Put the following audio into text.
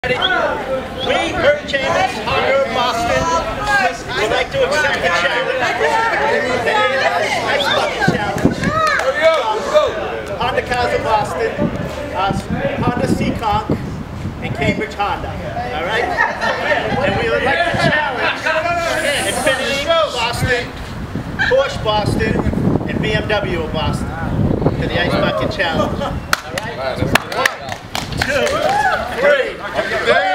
We, Kurt Chambers, Honda of Boston, would like to accept the challenge. Nice fucking challenge. Honda Cars of Boston, Honda Seekonk, and Cambridge Honda. Alright? And we would like to challenge Infiniti Boston, Porsche Boston, and BMW of Boston to the Ice Bucket Challenge. Alright? 1, 2, 3.